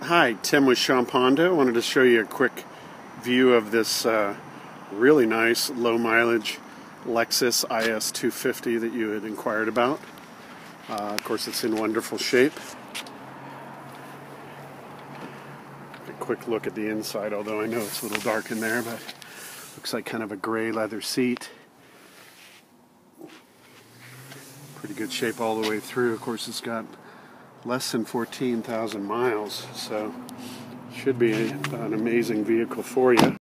Hi, Tim with Champonda. I wanted to show you a quick view of this really nice low mileage Lexus IS250 that you had inquired about. Of course, it's in wonderful shape. A quick look at the inside, although I know it's a little dark in there, but looks like kind of a gray leather seat. Pretty good shape all the way through. Of course, it's got less than 14,000 miles, so should be an amazing vehicle for you.